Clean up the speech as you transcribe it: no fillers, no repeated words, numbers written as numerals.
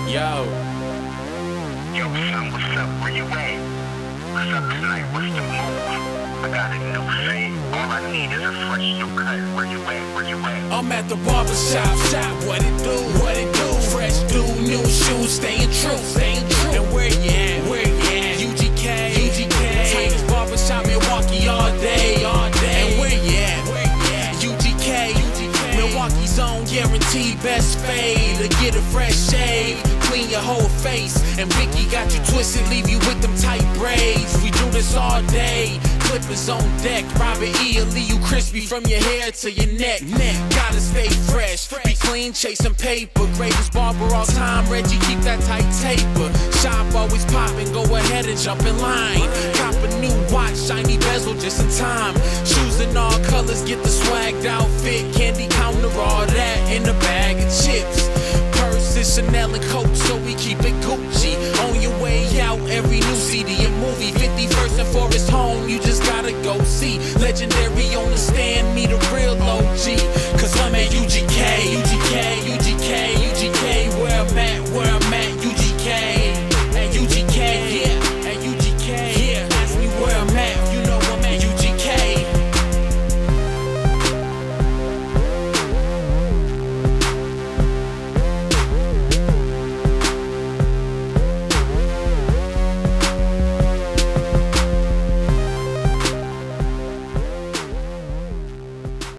Yo. Yo, son, what's up? Where you at? What's up tonight? What's the move? I got a new fade. All I need is a fresh new cut. Where you at? Where you at? I'm at the barbershop. What it do? What it do? Fresh dude, new shoes, staying true, staying true. And where you at? Where you at? UGK, UGK. Tightest barbershop, Milwaukee all day, all day. And where you at? Where you at? UGK, UGK. Milwaukee's own guaranteed best fade. To get a fresh shave, clean your whole face. And Vicky got you twisted, leave you with them tight braids. We do this all day. Clippers on deck, Robert E. will leave you crispy from your hair to your neck. Gotta stay fresh, be clean, chasing paper. Greatest barber all time, Reggie, keep that tight taper. Shop always popping, go ahead and jump in line. Cop a new watch, shiny bezel just in time. Shoes in all colors, get the swagged outfit. Candy counter, all that in a bag of chips. Purses, Chanel and Coke, so we keep it Gucci. On your way out, every new CD and movie. 51st and Forest Home, you just gotta go see. Legendary on the stage.